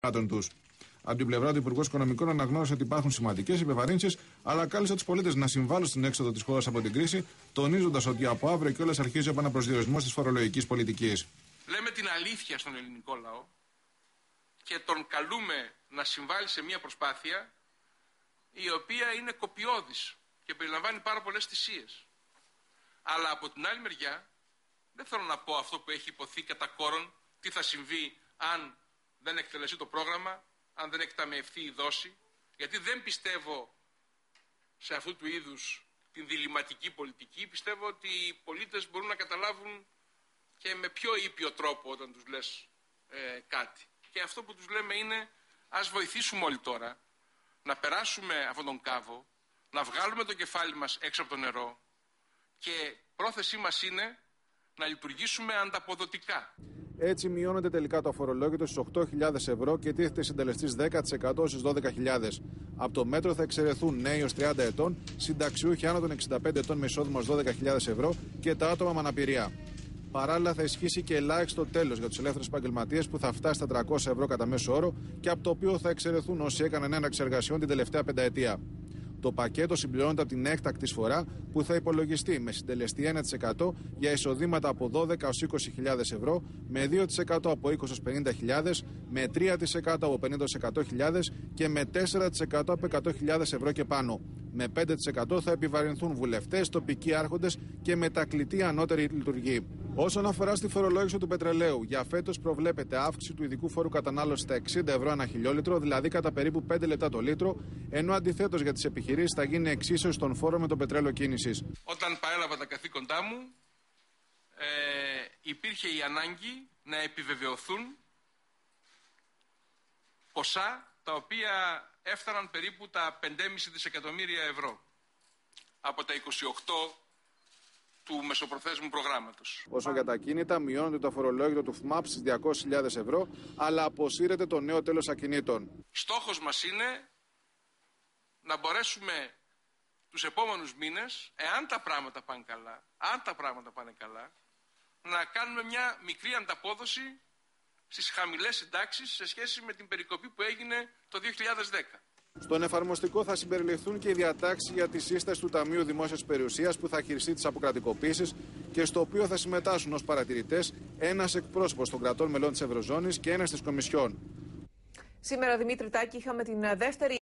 τους. Από την πλευρά του Υπουργού Οικονομικών αναγνώρισε ότι υπάρχουν σημαντικές επιβαρύνσεις, αλλά κάλεσε τους πολίτες να συμβάλλουν στην έξοδο της χώρας από την κρίση, τονίζοντας ότι από αύριο κιόλας αρχίζει ο επαναπροσδιορισμός της φορολογικής πολιτικής. Λέμε την αλήθεια στον ελληνικό λαό και τον καλούμε να συμβάλλει σε μια προσπάθεια η οποία είναι κοπιώδης και περιλαμβάνει πάρα πολλές θυσίες. Αλλά από την άλλη μεριά δεν θέλω να πω αυτό που έχει υποθεί κατά κόρον, τι θα συμβεί αν δεν εκτελεστεί το πρόγραμμα, αν δεν εκταμιευθεί η δόση, γιατί δεν πιστεύω σε αυτού του είδους την διλημματική πολιτική. Πιστεύω ότι οι πολίτες μπορούν να καταλάβουν και με πιο ήπιο τρόπο όταν τους λες κάτι. Και αυτό που τους λέμε είναι ας βοηθήσουμε όλοι τώρα να περάσουμε αυτόν τον κάβο, να βγάλουμε το κεφάλι μας έξω από το νερό και πρόθεσή μας είναι να λειτουργήσουμε ανταποδοτικά. Έτσι μειώνεται τελικά το αφορολόγητο στους 8.000 ευρώ και τίθεται συντελεστής 10% στις 12.000. Από το μέτρο θα εξαιρεθούν νέοι ως 30 ετών, συνταξιούχοι άνω των 65 ετών με εισόδημα ως 12.000 ευρώ και τα άτομα με αναπηρία. Παράλληλα, θα ισχύσει και ελάχιστο τέλος για τους ελεύθερους επαγγελματίες που θα φτάσει στα 300 ευρώ κατά μέσο όρο και από το οποίο θα εξαιρεθούν όσοι έκαναν έναρξη εργασιών την τελευταία πενταετία. Το πακέτο συμπληρώνεται από την έκτακτη εισφορά που θα υπολογιστεί με συντελεστή 1% για εισοδήματα από 12 έως 20.000 ευρώ, με 2% από 20 έως 50.000, με 3% από 50 έως 100.000 και με 4% από 100.000 ευρώ και πάνω. Με 5% θα επιβαρυνθούν βουλευτές, τοπικοί άρχοντες και μετακλητή ανώτερη λειτουργή. Όσον αφορά στη φορολόγηση του πετρελαίου, για φέτος προβλέπεται αύξηση του ειδικού φόρου κατανάλωσης στα 60 ευρώ ανά χιλιόλιτρο, δηλαδή κατά περίπου 5 λεπτά το λίτρο, ενώ αντιθέτως για τις επιχειρήσεις θα γίνει εξίσωση των φόρων με το πετρέλαιο κίνησης. Όταν παρέλαβα τα καθήκοντά μου, υπήρχε η ανάγκη να επιβεβαιωθούν ποσά τα οποία έφταναν περίπου τα 5,5 δισεκατομμύρια ευρώ από τα 28 του μεσοπροθέσμου προγράμματος. Όσο για τα κίνητα, μειώνεται το αφορολόγητο του ΦΜΑΠ στις 200.000 ευρώ, αλλά αποσύρεται το νέο τέλος ακινήτων. Στόχος μας είναι να μπορέσουμε τους επόμενους μήνες, εάν τα πράγματα πάνε καλά, να κάνουμε μια μικρή ανταπόδοση στις χαμηλές συντάξεις σε σχέση με την περικοπή που έγινε το 2010. Στον εφαρμοστικό θα συμπεριληφθούν και οι διατάξεις για τη σύσταση του Ταμείου Δημόσιας Περιουσίας που θα χειριστεί τις αποκρατικοποίησεις και στο οποίο θα συμμετάσχουν ως παρατηρητές ένας εκπρόσωπος των κρατών μελών της Ευρωζώνης και ένας της Κομισιόν. Σήμερα, Δημήτρη Τάκη, είχαμε την δεύτερη